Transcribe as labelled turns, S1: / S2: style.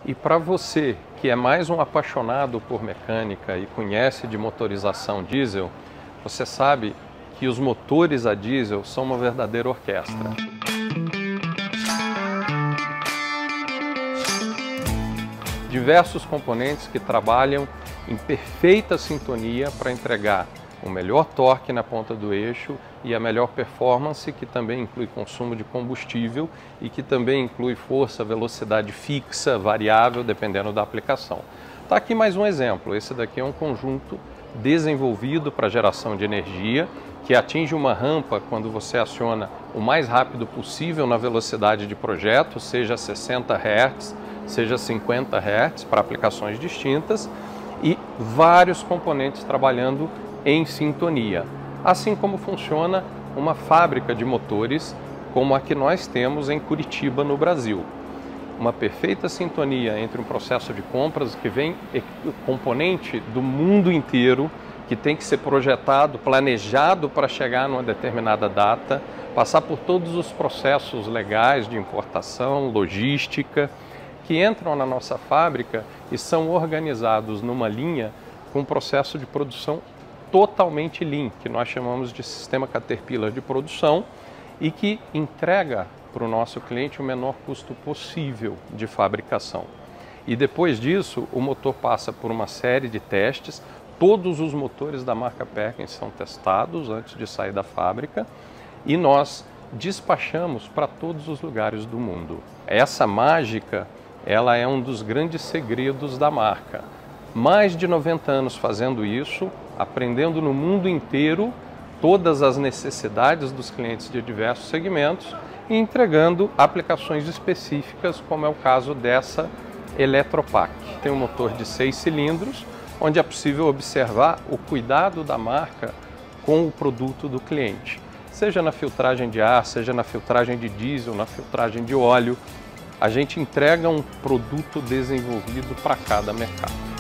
S1: E para você que é mais um apaixonado por mecânica e conhece de motorização diesel, você sabe que os motores a diesel são uma verdadeira orquestra. Diversos componentes que trabalham em perfeita sintonia para entregar o melhor torque na ponta do eixo e a melhor performance, que também inclui consumo de combustível e que também inclui força, velocidade fixa, variável, dependendo da aplicação. Está aqui mais um exemplo. Esse daqui é um conjunto desenvolvido para geração de energia, que atinge uma rampa quando você aciona o mais rápido possível na velocidade de projeto, seja 60 Hz, seja 50 Hz, para aplicações distintas, e vários componentes trabalhando em sintonia. Assim como funciona uma fábrica de motores como a que nós temos em Curitiba, no Brasil. Uma perfeita sintonia entre um processo de compras que vem componente do mundo inteiro, que tem que ser projetado, planejado para chegar numa determinada data, passar por todos os processos legais de importação, logística, que entram na nossa fábrica e são organizados numa linha com um processo de produção totalmente lean, que nós chamamos de sistema Caterpillar de produção e que entrega para o nosso cliente o menor custo possível de fabricação. E depois disso, o motor passa por uma série de testes. Todos os motores da marca Perkins são testados antes de sair da fábrica e nós despachamos para todos os lugares do mundo. Essa mágica, ela é um dos grandes segredos da marca. Mais de 90 anos fazendo isso, aprendendo no mundo inteiro todas as necessidades dos clientes de diversos segmentos e entregando aplicações específicas, como é o caso dessa Eletropack. Tem um motor de 6 cilindros, onde é possível observar o cuidado da marca com o produto do cliente, seja na filtragem de ar, seja na filtragem de diesel, na filtragem de óleo. A gente entrega um produto desenvolvido para cada mercado.